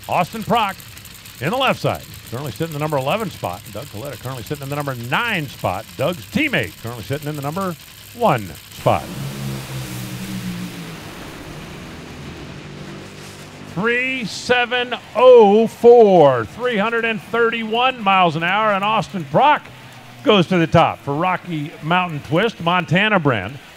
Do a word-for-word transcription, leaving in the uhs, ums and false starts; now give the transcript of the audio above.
Austin Prock in the left side, currently sitting in the number eleven spot. Doug Coletta currently sitting in the number nine spot. Doug's teammate currently sitting in the number one spot. three seven oh four, three hundred thirty-one miles an hour, and Austin Prock goes to the top for Rocky Mountain Twist, Montana brand.